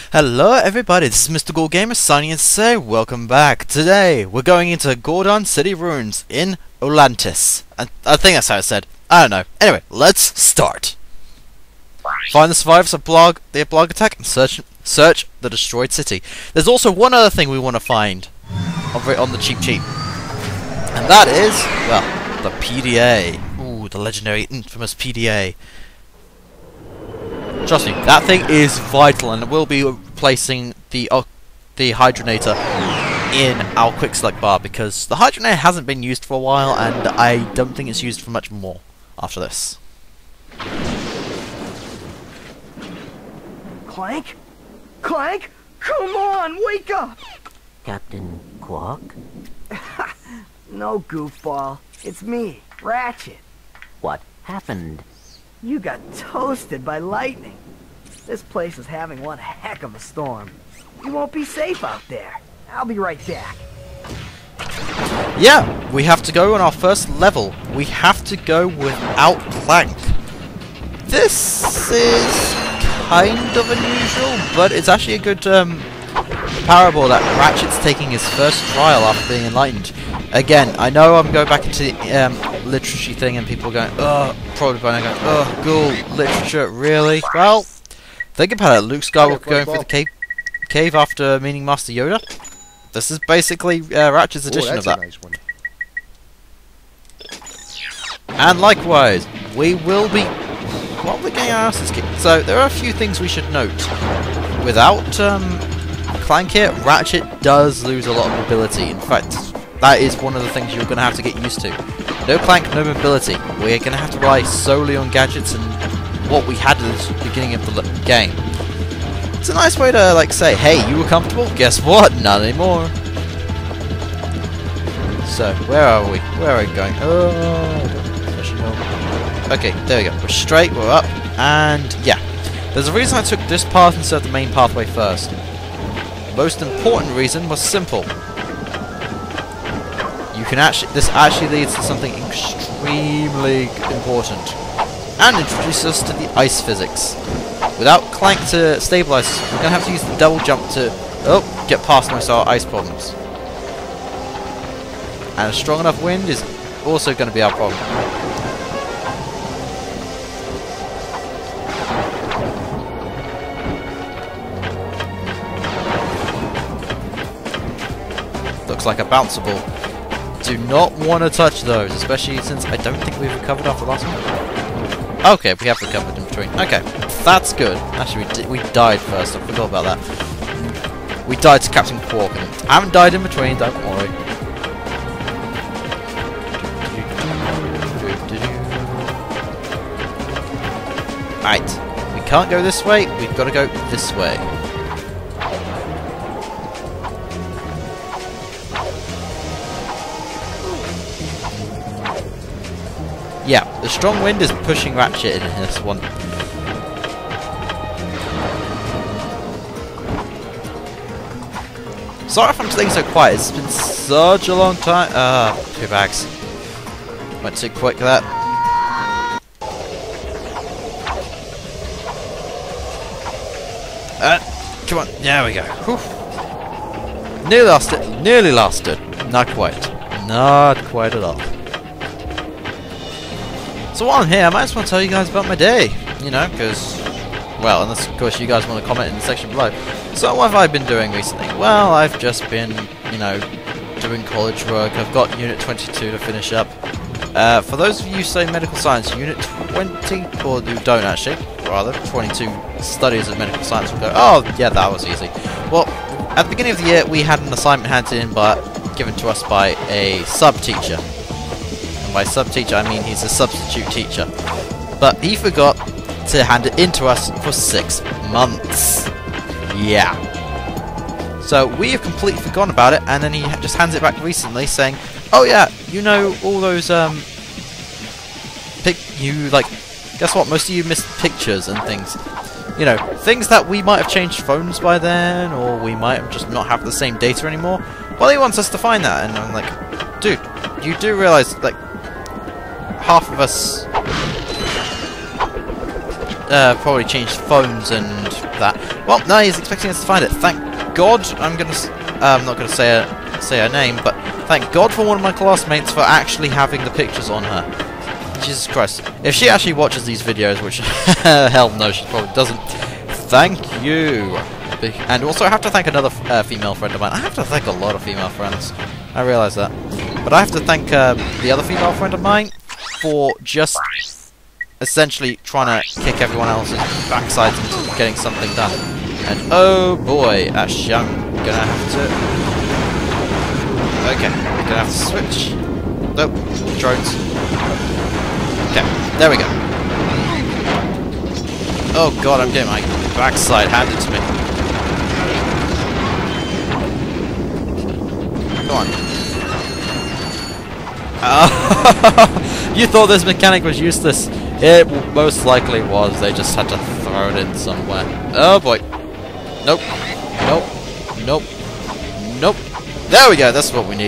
Hello everybody, this is Mr. Gold Gamer signing in to say welcome back. Today we're going into Gorda City Ruins in Atlantis. I think that's how it's said. I don't know. Anyway, let's start. Find the survivors of the blog attack and search the destroyed city. There's also one other thing we want to find on the cheap. And that is, well, the PDA. Ooh, the legendary, infamous PDA. Trust me, that thing is vital, and it will be replacing the hydronator in our quick select bar, because the hydronator hasn't been used for a while, and I don't think it's used for much more after this. Clank? Clank? Come on, wake up! Captain Quark? No, goofball. It's me, Ratchet. What happened? You got toasted by lightning. This place is having one heck of a storm. You won't be safe out there. I'll be right back. Yeah, we have to go on our first level. We have to go without Clank. This is kind of unusual, but it's actually a good parable that Ratchet's taking his first trial after being enlightened. Again, I know I'm going back into the literature thing, and people are going, oh, probably by now going, oh, ghoul, literature, really? Well, think about it. Luke Skywalker going through the cave after meeting Master Yoda. This is basically Ratchet's edition of that. Nice one. And likewise, we will be... What are we getting our asses kicked? So, there are a few things we should note. Without Clank here, Ratchet does lose a lot of mobility. In fact, that is one of the things you're going to have to get used to. No Clank, no mobility. We're going to have to rely solely on gadgets and what we had at the beginning of the game. It's a nice way to, like, say, hey, you were comfortable? Guess what? Not anymore. So, where are we? Where are we going? Okay, there we go. We're straight, we're up, and yeah. There's a reason I took this path instead of the main pathway first. The most important reason was simple. This actually leads to something extremely important, and introduces us to the ice physics. Without Clank to stabilize us, we're going to have to use the double jump to get past most of our ice problems. And a strong enough wind is also going to be our problem. Looks like a bouncer ball. Do not want to touch those, especially since I don't think we've recovered after the last one. Okay, we have recovered in between. Okay, that's good. Actually, we died first. I forgot about that. We died to Captain Quark. And I haven't died in between, don't worry. Right, we can't go this way. We've got to go this way. Yeah, the strong wind is pushing Ratchet in this one. Sorry if I'm staying so quiet, it's been such a long time. Two bags. Went too quick that. Come on, there we go. Whew. Nearly lost it. Not quite. Not quite at all. So while I'm here, I might as well tell you guys about my day, you know, because, well, unless of course you guys want to comment in the section below. So what have I been doing recently? Well, I've just been, you know, doing college work. I've got Unit 22 to finish up. For those of you who say medical science, Unit 20, or who don't actually, rather, 22 studies of medical science will go, oh, yeah, that was easy. Well, at the beginning of the year, we had an assignment handed in given to us by a sub-teacher. By sub-teacher, I mean he's a substitute teacher. But he forgot to hand it in to us for 6 months. Yeah. So we have completely forgotten about it, and then he just hands it back recently saying, oh yeah, you know, all those, guess what, most of you missed pictures and things. You know, things that we might have changed phones by then, or we might have just not have the same data anymore. Well, he wants us to find that, and I'm like, dude, you do realise, like, half of us probably changed phones and that. Well, no, he's expecting us to find it. Thank God. I'm not gonna say her name, but thank God for one of my classmates for actually having the pictures on her. Jesus Christ. If she actually watches these videos, which hell no, she probably doesn't. Thank you. And also I have to thank another female friend of mine. I have to thank a lot of female friends. I realise that. But I have to thank the other female friend of mine for just essentially trying to kick everyone else's backsides into getting something done. And oh boy, actually I'm gonna have to... Okay, I'm gonna have to switch. Nope, drones. Okay, there we go. Oh god, I'm getting my backside handed to me. Come on. You thought this mechanic was useless. It most likely was. They just had to throw it in somewhere. Oh boy. Nope. Nope. Nope. Nope. There we go. That's what we need.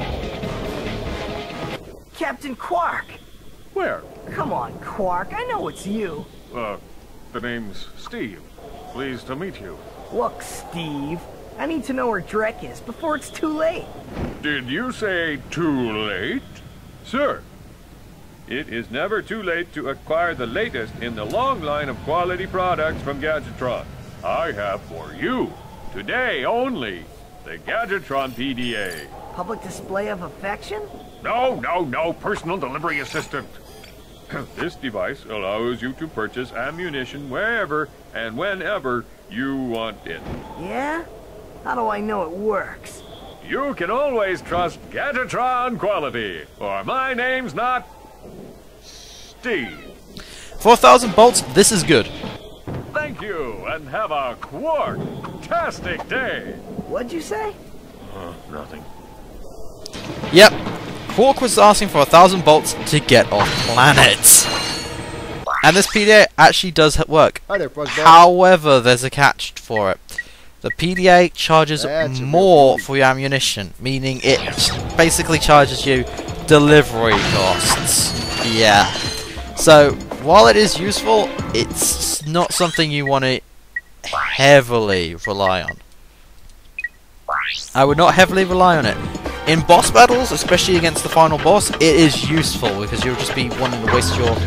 Captain Quark! Where? Come on, Quark. I know it's you. The name's Steve. Pleased to meet you. Look, Steve. I need to know where Drek is before it's too late. Did you say too late? Sir, it is never too late to acquire the latest in the long line of quality products from Gadgetron. I have for you, today only, the Gadgetron PDA. Public display of affection? No, personal delivery assistant. This device allows you to purchase ammunition wherever and whenever you want it. Yeah? How do I know it works? You can always trust Gadgetron quality, or my name's not Steve. 4,000 bolts, this is good. Thank you, and have a quark-tastic day. What'd you say? Nothing. Yep. Quark was asking for 1,000 bolts to get off planet. And this PDA actually does work. However, there's a catch for it. The PDA charges more for your ammunition, meaning it basically charges you delivery costs. Yeah. So, while it is useful, it's not something you want to heavily rely on. I would not heavily rely on it. In boss battles, especially against the final boss, it is useful because you'll just be wanting to waste your,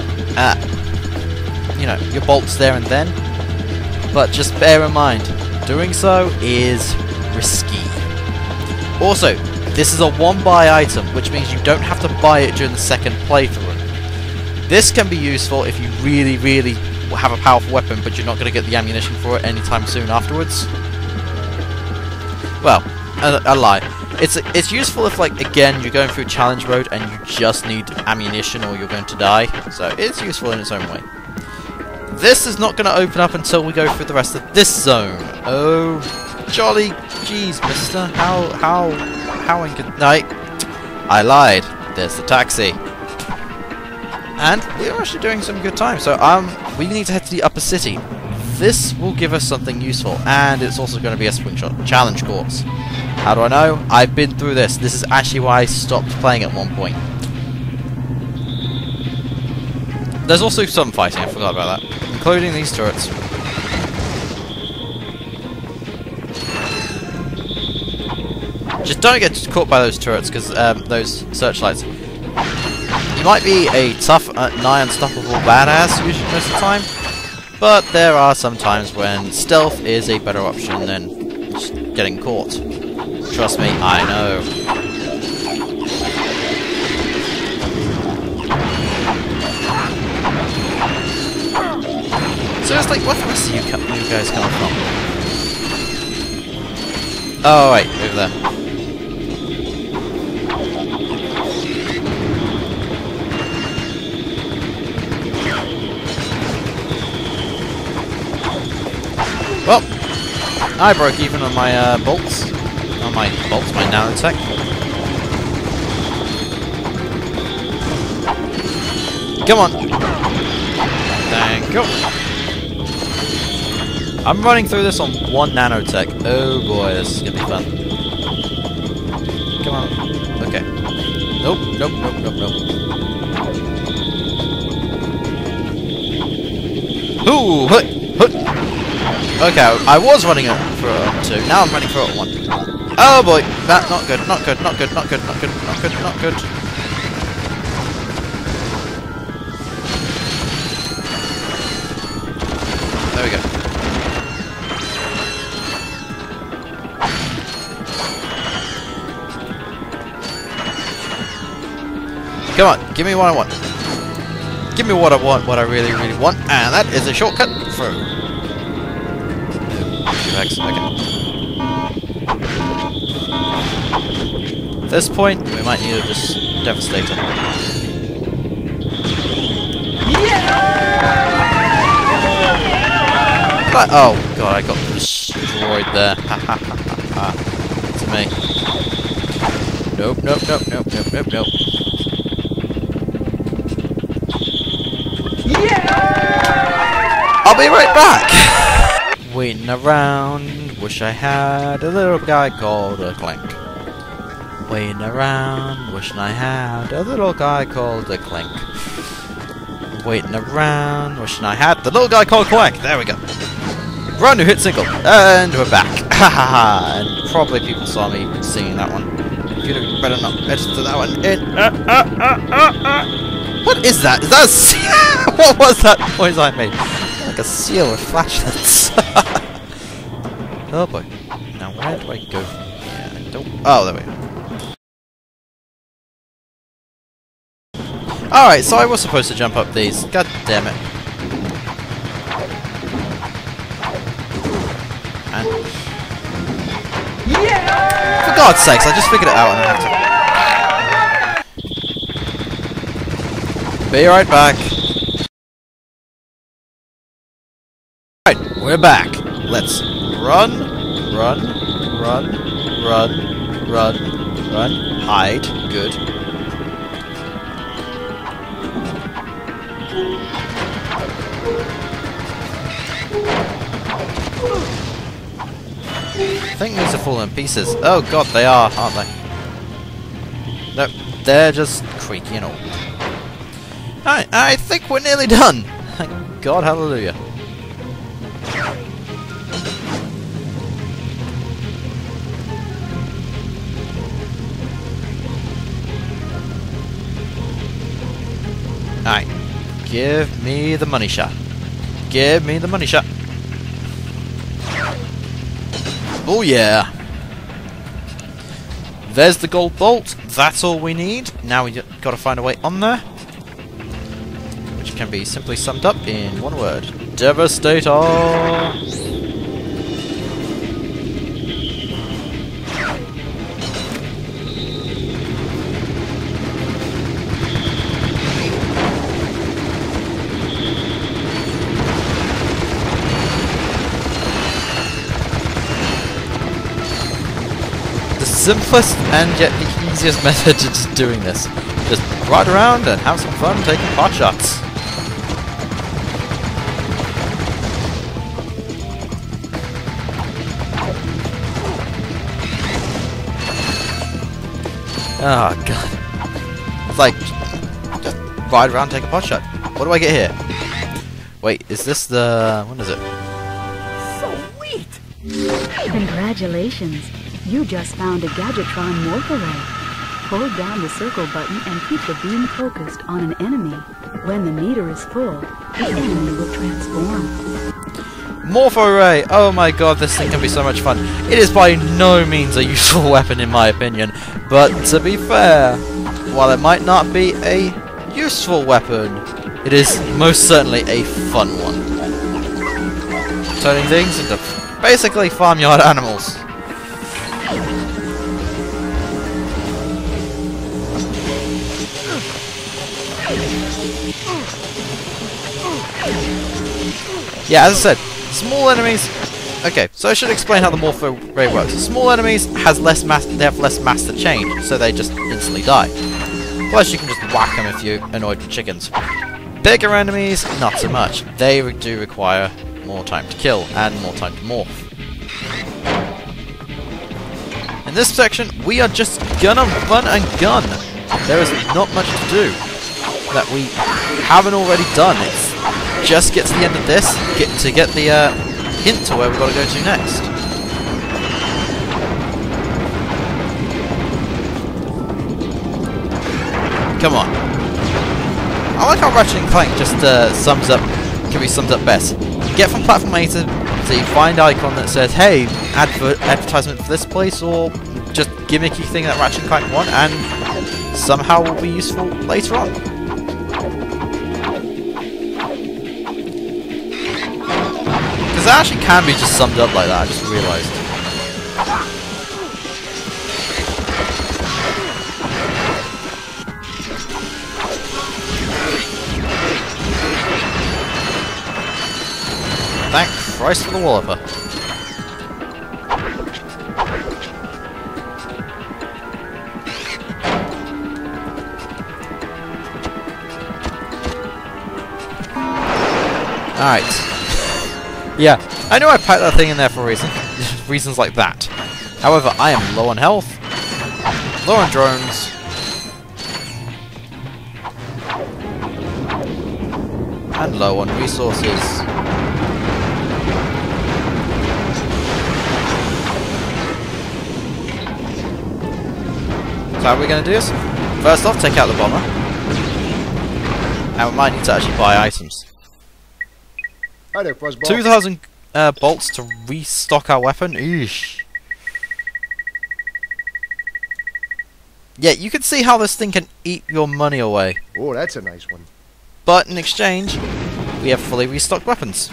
your bolts there and then. But just bear in mind, doing so is risky. Also, this is a one-buy item, which means you don't have to buy it during the second playthrough. This can be useful if you really, really have a powerful weapon, but you're not going to get the ammunition for it anytime soon afterwards. Well, a lie. It's useful if, like, again, you're going through challenge mode and you just need ammunition or you're going to die. So it's useful in its own way. This is not going to open up until we go through the rest of this zone. Oh, jolly jeez, mister. How in good night? I lied. There's the taxi. And we're actually doing some good time. So, we need to head to the upper city. This will give us something useful, and it's also going to be a slingshot challenge course. How do I know? I've been through this. This is actually why I stopped playing at one point. There's also some fighting, I forgot about that. Including these turrets. Just don't get caught by those turrets, because those searchlights. You might be a tough, nigh unstoppable badass usually most of the time, but there are some times when stealth is a better option than just getting caught. Trust me, I know. So it's like, where the rest of you guys come from? Oh wait, over there. Well, I broke even on my bolts. On my bolts, my nanotech. Come on! Thank you. I'm running through this on 1 nanotech. Oh boy, this is gonna be fun. Come on. Okay. Nope, nope, nope, nope, nope. Ooh! Hut! Hut! Okay, I was running it for 2, now I'm running for 1. Oh boy! That, not good, not good, not good, not good, not good, not good, not good. There we go. Come on, give me what I want. Give me what I want, what I really, really want, and that is a shortcut through. Okay. At this point, we might need to just devastate it. But, oh god, I got destroyed there. Ha ha ha ha ha. To me. Nope, nope, nope, nope, nope, nope, nope. I'll be right back! Waiting around, wish I had a little guy called a Clank. Waiting around, wishing I had a little guy called a Clank. Waiting around, wishing I had the little guy called Clank. There we go. Brand new hit single, and we're back. Ha ha ha! And probably people saw me singing that one. You better not register that one in. What is that? Is that a seal? What was that noise I made? Like a seal with flashlights. Oh boy. Now where do I go from here? I don't. Oh, there we go. Alright, so I was supposed to jump up these. God damn it. And for God's sakes, I just figured it out and I have to be right back. Right, we're back. Let's run, run, run, run, run, run, hide. Good. I think these are falling in pieces. Oh god, they are, aren't they? Nope, they're just creaky and all. Alright, I think we're nearly done. Thank God, hallelujah. Alright, give me the money shot. Give me the money shot. Oh yeah! There's the gold bolt. That's all we need. Now we got to find a way on there, which can be simply summed up in one word: Devastator. Simplest and yet the easiest method to just doing this. Just ride around and have some fun taking pot shots. Oh god. It's like, just ride around and take a pot shot. What do I get here? Wait, is this the... what is it? Sweet! Congratulations. You just found a Gadgetron Morph array. Hold down the circle button and keep the beam focused on an enemy. When the meter is full, the enemy will transform. Morph array! Oh my god, this thing can be so much fun. It is by no means a useful weapon in my opinion, but to be fair, while it might not be a useful weapon, it is most certainly a fun one. Turning things into basically farmyard animals. Yeah, as I said, small enemies... Okay, so I should explain how the Morph array works. Small enemies has less mass, they have less mass to change, so they just instantly die. Plus you can just whack them if you're annoyed with chickens. Bigger enemies, not so much. They do require more time to kill, and more time to morph. In this section, we are just gonna run and gun. There is not much to do that we haven't already done. It's just get to the end of this, get the hint to where we've got to go to next. Come on. I like how Ratchet and Clank just can be summed up best. Get from platform A to Z, find icon that says, hey, advertisement for this place, or just gimmicky thing that Ratchet and Clank want, and somehow will be useful later on. Because it actually can be just summed up like that, I just realised. Thank Christ for the Walloper. Alright. Yeah, I know I packed that thing in there for a reason. Reasons like that. However, I am low on health, low on drones, and low on resources. So how are we going to do this? First off, take out the bomber. And we might need to actually buy items. Hi there, Fuzzball. 2,000 bolts to restock our weapon? Eesh. Yeah, you can see how this thing can eat your money away. Oh, that's a nice one. But in exchange, we have fully restocked weapons.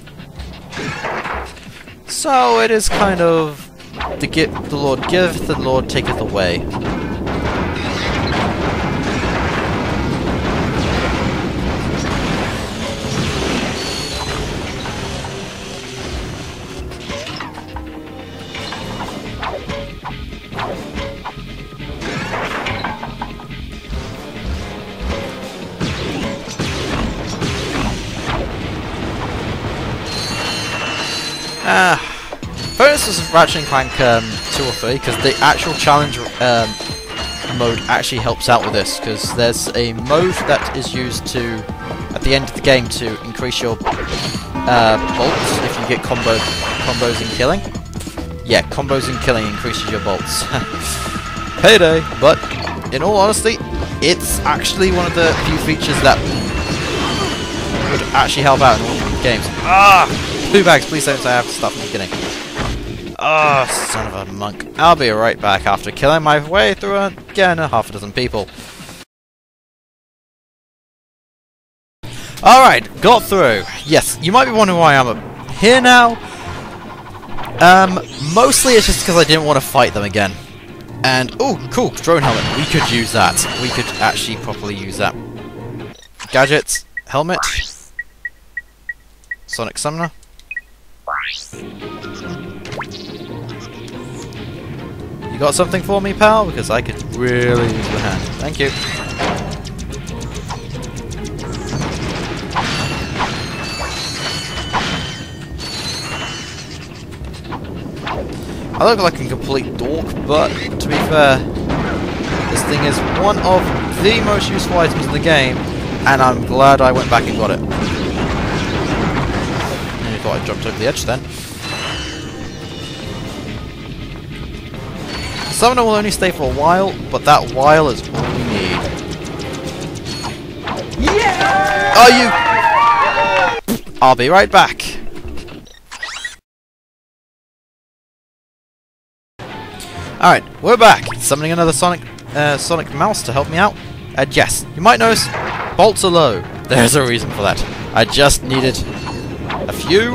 So it is kind of the Lord giveth, the Lord taketh away. First was Ratchet and Clank 2 or 3, because the actual challenge mode actually helps out with this, because there's a mode that is used to, at the end of the game, to increase your bolts if you get combos in killing. Yeah, combos in killing increases your bolts. Payday! But, in all honesty, it's actually one of the few features that would actually help out in all games. Ah! 2 bags, please don't say I have to start from the beginning. Oh, son of a monk. I'll be right back after killing my way through again half a dozen people. Alright, got through. Yes, you might be wondering why I'm here now. Mostly it's just because I didn't want to fight them again. And, oh, cool, drone helmet. We could use that. We could actually properly use that. Gadgets, helmet, Sonic Summoner. You got something for me, pal? Because I could really use the hand. Thank you. I look like a complete dork, but to be fair, this thing is one of the most useful items in the game, and I'm glad I went back and got it. I thought I jumped over the edge then. Summoner will only stay for a while, but that while is all we need. Yeah! Are you? I'll be right back. Alright, we're back. Summoning another Sonic Mouse to help me out. And yes, you might notice bolts are low. There's a reason for that. I just needed a few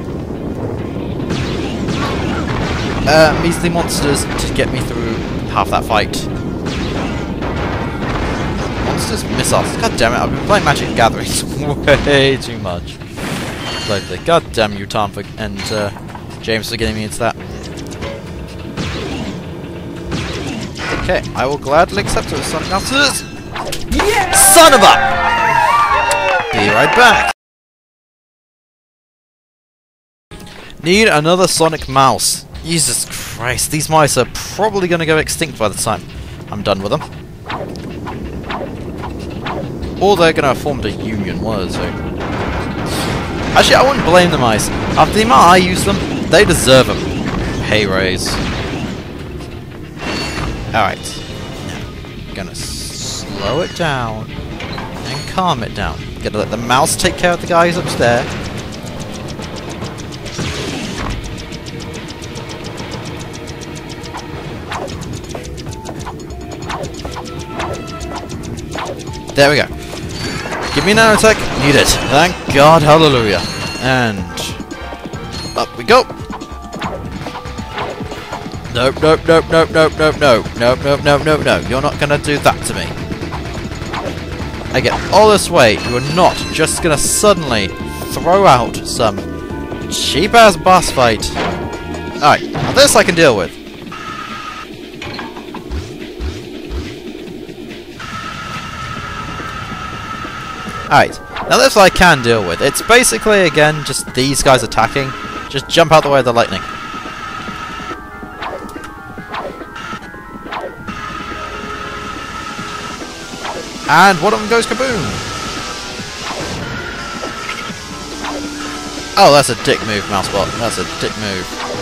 measly monsters to get me through half that fight. Monsters, missiles. God damn it! I've been playing Magic Gatherings way too much lately. God damn you, Tom, and James for getting me into that. Okay, I will gladly accept it. Sonic Mouses. Yeah! Son of a! Be right back. Need another Sonic Mouse. Jesus Christ, these mice are probably going to go extinct by the time I'm done with them. Or they're going to have formed a union, one of the two. Actually, I wouldn't blame the mice. After the amount I use them, they deserve them. Pay raise. Alright. Now, gonna slow it down and calm it down. Gonna let the mouse take care of the guys upstairs. There we go. Give me an attack. Need it. Thank God. Hallelujah. And up we go. Nope, nope, nope, nope, nope, nope, nope, nope, nope, nope, nope, nope. You're not gonna do that to me. I get all this weight. You are not just gonna suddenly throw out some cheap-ass boss fight. Alright, now this I can deal with. Alright, now this I can deal with. It's basically, again, just these guys attacking. Just jump out the way of the lightning. And one of them goes kaboom! Oh, that's a dick move, Mousebot. That's a dick move.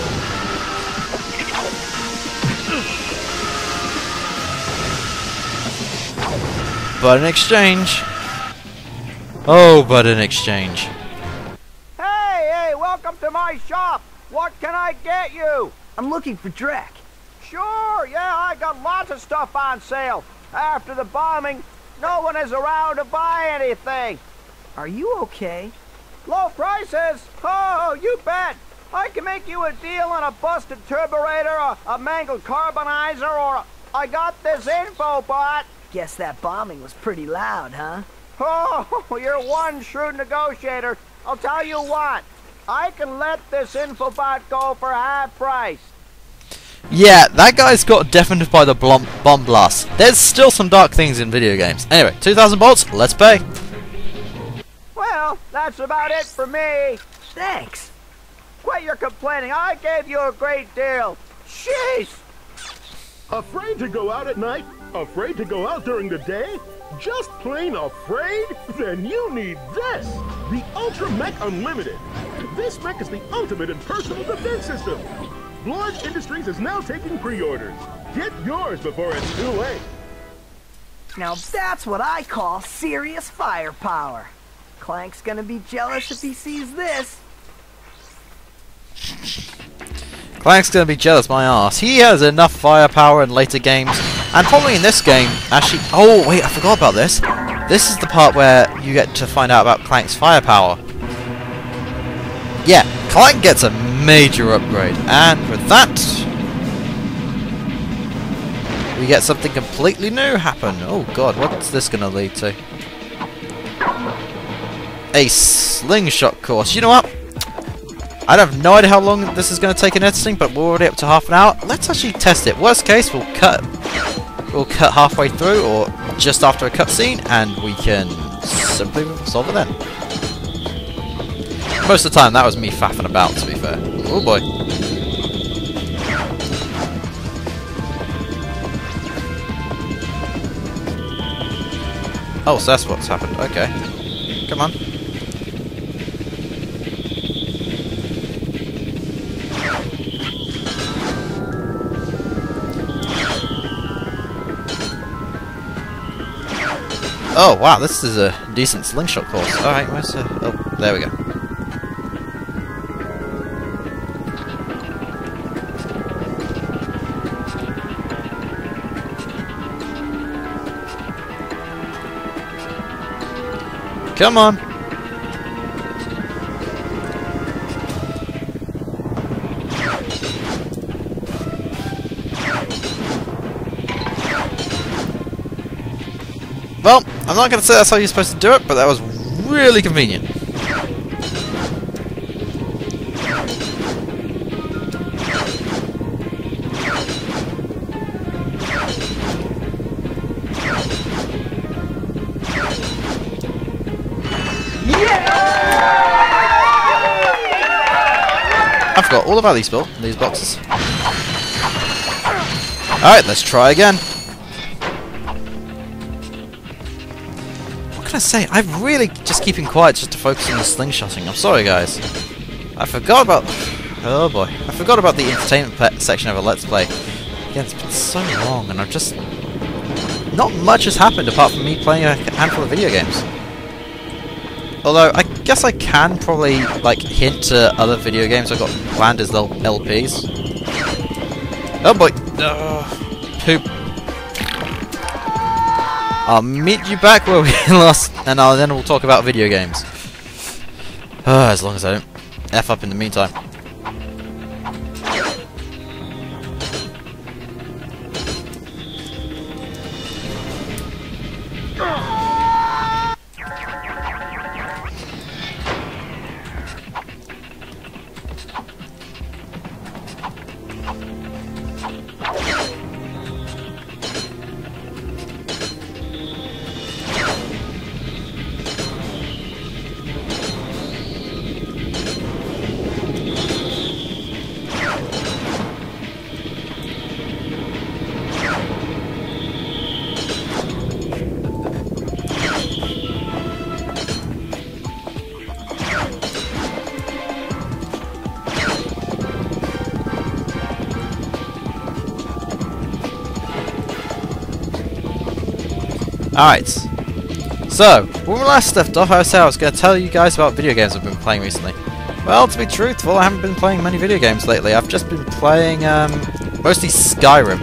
But in exchange... Oh, but in exchange. Hey, welcome to my shop. What can I get you? I'm looking for Drek. Sure, yeah, I got lots of stuff on sale. After the bombing, no one is around to buy anything. Are you okay? Low prices? Oh, you bet. I can make you a deal on a busted turburator, a mangled carbonizer, or I got this info bot. Guess that bombing was pretty loud, huh? Oh, you're one shrewd negotiator. I'll tell you what. I can let this infobot go for half price. Yeah, that guy's got deafened by the bomb blast. There's still some dark things in video games. Anyway, 2,000 bolts, let's pay. Well, that's about it for me. Thanks. Quit your complaining. I gave you a great deal. Jeez. Afraid to go out at night? Afraid to go out during the day? Just plain afraid? Then you need this! The Ultra Mech Unlimited. This mech is the ultimate in personal defense system. Large Industries is now taking pre-orders. Get yours before it's too late. Now that's what I call serious firepower. Clank's gonna be jealous if he sees this. Clank's gonna be jealous my ass. He has enough firepower in later games, and probably in this game, actually... Oh, wait, I forgot about this. This is the part where you get to find out about Clank's firepower. Yeah, Clank gets a major upgrade, and with that, we get something completely new happen. Oh god, what's this gonna lead to? A slingshot course. You know what? I have no idea how long this is going to take in editing, but we're already up to half an hour. Let's actually test it. Worst case, we'll cut halfway through or just after a cutscene, and we can simply solve it then. Most of the time, that was me faffing about, to be fair. Oh boy. Oh, so that's what's happened. Okay. Come on. Oh wow, this is a decent slingshot course. Alright, where's the... Oh, there we go. Come on! Well, I'm not going to say that's how you're supposed to do it, but that was really convenient. I forgot all about these boxes. Alright, let's try again. What can can I say? I'm really just keeping quiet just to focus on the slingshotting. I'm sorry, guys. I forgot about... Oh boy. I forgot about the entertainment section of a Let's Play. Again, it's been so long, and I've just... Not much has happened apart from me playing a handful of video games. Although, I guess I can probably, like, hint to other video games I've got planned as LPs. Oh boy! Poop. I'll meet you back where we lost, and then we'll talk about video games. As long as I don't F up in the meantime. Alright, so, when we last left off, I said I was going to tell you guys about video games I've been playing recently. Well, to be truthful, I haven't been playing many video games lately. I've just been playing, mostly Skyrim.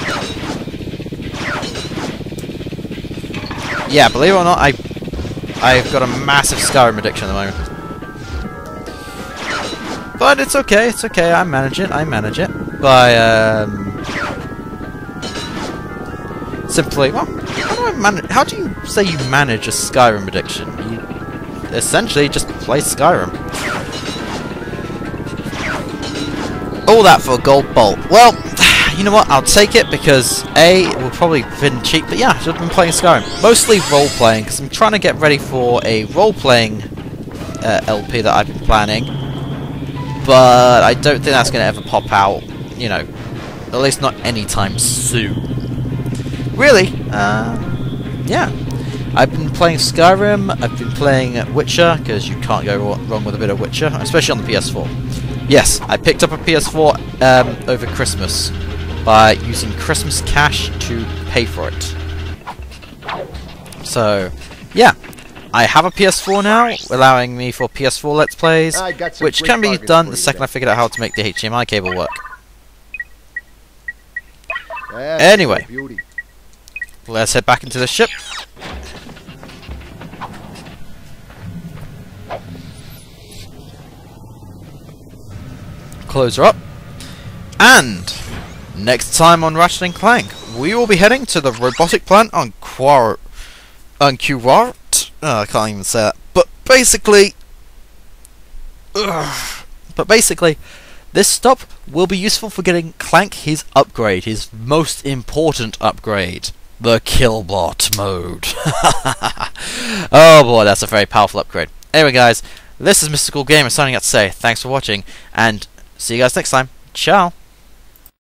Yeah, believe it or not, I've got a massive Skyrim addiction at the moment. But it's okay, I manage it, by, simply, well, how do you say you manage a Skyrim addiction? You essentially just play Skyrim. All that for a gold bolt. Well, you know what? I'll take it because A, it will probably have been cheap, but yeah, I've just been playing Skyrim. Mostly role-playing, because I'm trying to get ready for a role-playing LP that I've been planning. But I don't think that's going to ever pop out, you know, at least not anytime soon. Really, yeah. I've been playing Skyrim, I've been playing Witcher, because you can't go wrong with a bit of Witcher, especially on the PS4. Yes, I picked up a PS4 over Christmas by using Christmas cash to pay for it. So, yeah. I have a PS4 now, allowing me for PS4 Let's Plays, which can be done the second I figured out how to make the HDMI cable work. Anyway. Let's head back into the ship. Close her up. And next time on Ratchet and Clank, we will be heading to the robotic plant on Curart. I can't even say that. But basically, this stop will be useful for getting Clank his upgrade, his most important upgrade. The Killbot mode. Oh boy, that's a very powerful upgrade. Anyway guys, this is Mystical Gamer signing out to say thanks for watching, and see you guys next time. Ciao!